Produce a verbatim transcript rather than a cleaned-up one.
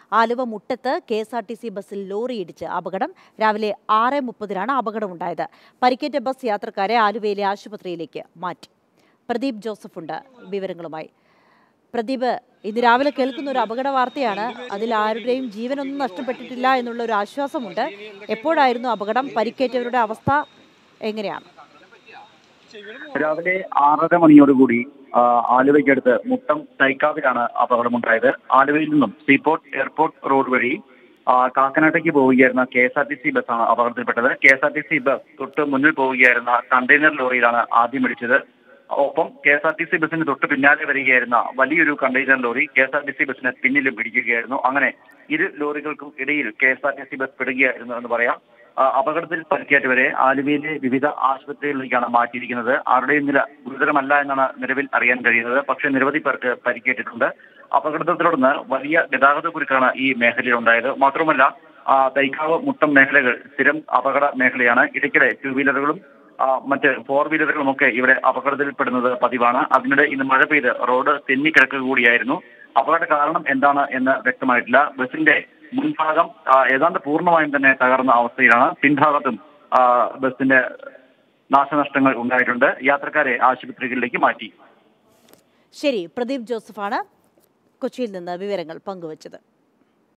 ആലുവ മുട്ടത്ത് K S R T C ബസ്സിൽ lorry ഇടിച്ച് അപകടം. രാവിലെ ആറ് മുപ്പതിനാണ് അപകടമുണ്ടായത്. പരിക്കേറ്റ ബസ് യാത്രക്കാരെ ആലുവയിലെ ആശുപത്രിയിലേക്ക് മാറ്റി. പ്രദീപ് ജോസഫ് ഉണ്ട് വിവരങ്ങളുമായി. പ്രദീപ്, ഇന്ന് രാവിലെ കേൾക്കുന്ന ഒരു അപകട വാർത്തയാണ്. അതിൽ ആരുടെയും ജീവനൊന്നും നഷ്ടപ്പെട്ടിട്ടില്ല എന്നുള്ള ഒരു ആശ്വാസമുണ്ട്. എപ്പോഴായിരുന്നു അപകടം? പരിക്കേറ്റവരുടെ അവസ്ഥ എങ്ങനെയാണ്? രാവിലെ ആറര മണിയോടുകൂടി ആലുവയ്ക്കടുത്ത് മുട്ടം തൈക്കാവിലാണ് അപകടമുണ്ടായത്. ആലുവയിൽ നിന്നും സീപോർട്ട് എയർപോർട്ട് റോഡ് വഴി കാക്കനാട്ടേക്ക് പോവുകയായിരുന്ന K S R T C ബസ്സാണ് അപകടത്തിൽപ്പെട്ടത്. K S R T C bus തൊട്ട് മുന്നിൽ പോവുകയായിരുന്ന കണ്ടെയ്നർ ലോറിയിലാണ് ആദ്യം ഇടിച്ചത്. ഒപ്പം K S R T C ബസ്സിന് തൊട്ട് പിന്നാലെ വരികയായിരുന്ന വലിയൊരു container lorry K S R T C ബസ്സിന് പിന്നിലും ഇടിക്കുകയായിരുന്നു. അങ്ങനെ ഇരു ലോറികൾക്കും ഇടയിൽ K S R T C bus പെടുകയായിരുന്നു എന്ന് പറയാം. അപകടത്തിൽ പരിക്കേറ്റവരെ ആലുവയിലെ വിവിധ ആശുപത്രികളിലേക്കാണ് മാറ്റിയിരിക്കുന്നത്. ആരുടെയും നില ഗുരുതരമല്ല എന്നാണ് നിലവിൽ അറിയാൻ കഴിയുന്നത്. പക്ഷേ നിരവധി പേർക്ക് പരിക്കേറ്റിട്ടുണ്ട്. അപകടത്തെ തുടർന്ന് വലിയ ഗതാഗത കുരുക്കാണ് ഈ മേഖലയിൽ ഉണ്ടായത്. മാത്രമല്ല തൈക്കാവ് മുട്ടം മേഖലകൾ സ്ഥിരം അപകട മേഖലയാണ്. ഇടയ്ക്കിടെ ടൂ വീലറുകളും മറ്റ് ഫോർ വീലറുകളും ഒക്കെ ഇവിടെ അപകടത്തിൽപ്പെടുന്നത് പതിവാണ്. അതിനിടെ ഇന്ന് മഴ പെയ്ത് റോഡ് തെന്നിക്കിടക്കുക കൂടിയായിരുന്നു. അപകട കാരണം എന്താണ് എന്ന് വ്യക്തമായിട്ടില്ല. ബസിന്റെ മുൻഭാഗം ഏതാണ്ട് പൂർണ്ണമായും തന്നെ തകർന്ന അവസ്ഥയിലാണ്. പിൻഭാഗത്തും ബസിന്റെ നാശനഷ്ടങ്ങൾ ഉണ്ടായിട്ടുണ്ട്. യാത്രക്കാരെ ആശുപത്രികളിലേക്ക് മാറ്റി. ശരി, പ്രദീപ് ജോസഫാണ് കൊച്ചിയിൽ നിന്ന് വിവരങ്ങൾ പങ്കുവച്ചത്.